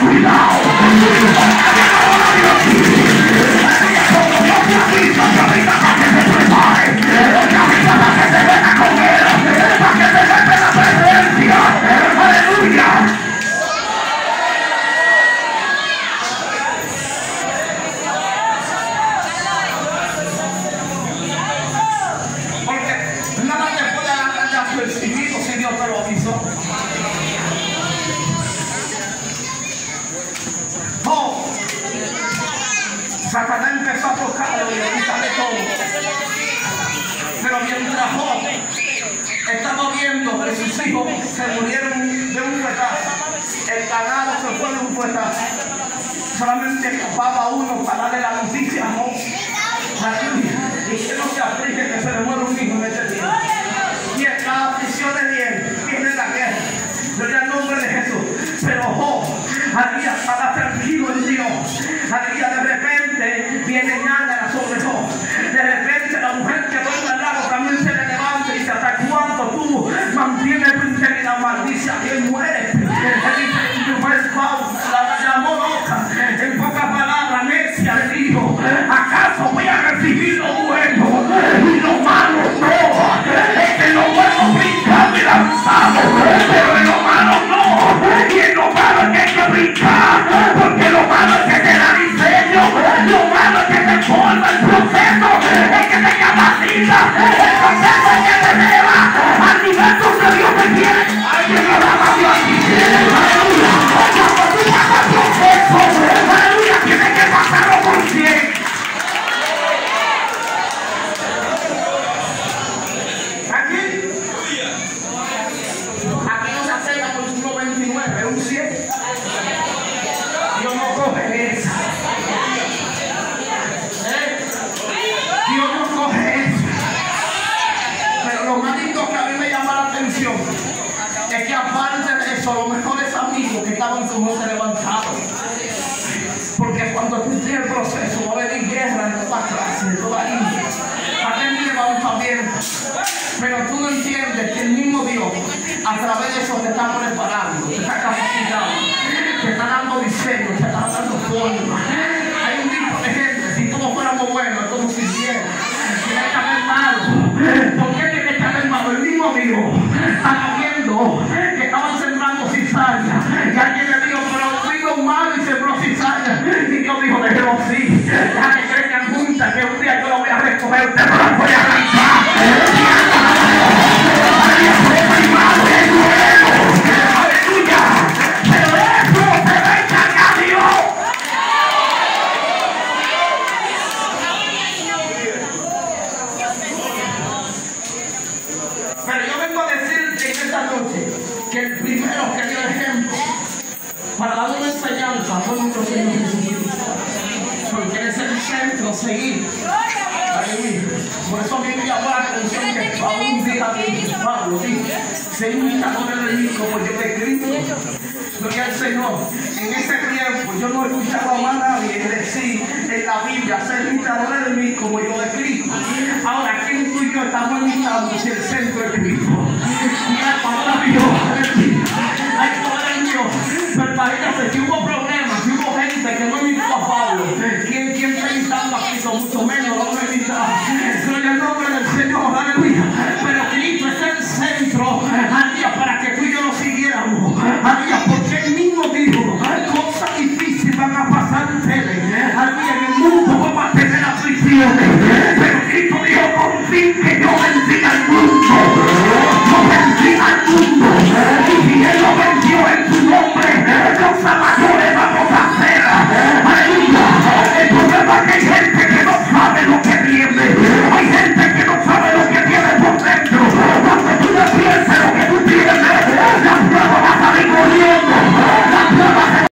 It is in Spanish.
cuidado. Satanás empezó a tocarlo y a quitarle todo. Pero mientras Job estaba viendo que sus hijos se murieron de un fuetazo, el ganado se fue de un fuetazo, solamente escapaba uno para darle la noticia a Job. Y que no se aflige que se le muere un hijo en este día. Y la aflicción de bien viene la guerra. Gloria al nombre de Jesús. Pero Job había estado tranquilo en Dios. Había de repente viene Nágara sobre Job. De repente la mujer que duerme al lado también se le levanta y dice: ¿hasta cuándo tú mantienes tu integridad? Maldice a quien muere. La llamó loca. En pocas palabras, necia le dijo: ¿acaso voy a recibir lo bueno y lo malo no? Es que lo bueno brincamos y lanzamos, pero en lo malo no. Y en lo malo es que hay que brincar, porque lo malo es que te da diseño, lo malo es que te forma el proceso, es que te capacita, el proceso es que te eleva al nivel donde Dios te quiere. Alguien lo da más Dios aquí. Aleluya. Cuando tú pasas el proceso, aleluya, tienes que pasarlo por 100. Aquí no se acepta por 1.29, es un 100. Dios no coge esa. Dios no coge esa. Pero lo más lindo que a mí me llama la atención es que aparte de eso, los mejores amigos que estaban con José levantados. Porque cuando tú tienes el proceso, va a haber guerra de toda clase, de toda índole. Aquel levantamiento. Pero tú no entiendes que el mismo Dios, a través de eso, te está preparando, te está capacitando, te está dando diseño, te está dando forma. Hay un tipo de gente, si todos fuéramos buenos, es como si hiciera. Tiene que haber malo. ¿Por qué tiene que haber malo? El mismo Dios está viendo que estaban sembrando cizaña. Y alguien le dijo: pero vino malo y sembró cizaña. Y Dios dijo: déjelo así. Deja que crezcan juntas, que un día yo lo voy a recoger, pero lo voy a arrancar. Aleluya. Pero eso se va a encargar Dios. Pero yo vengo a decirte en esta noche que el primero que dio ejemplo para dar una enseñanza fue nuestro Señor Jesucristo. Porque es el centro seguir. Por eso a mí me llamó la atención que un día Pablo dijo: sé imitadores de mí como yo de Cristo. Gloria al Señor. En ese tiempo yo no he escuchado a más nadie decir en la Biblia: ser imitadores de mí como yo de Cristo. Ahora, ¿quién tú y yo estamos imitando si el centro es Cristo? Mira, palabra de Dios. Hay poder en Dios. Pero parece que si hubo problemas, si hubo gente que no imitó a Pablo, ¿quién está imitando a Cristo?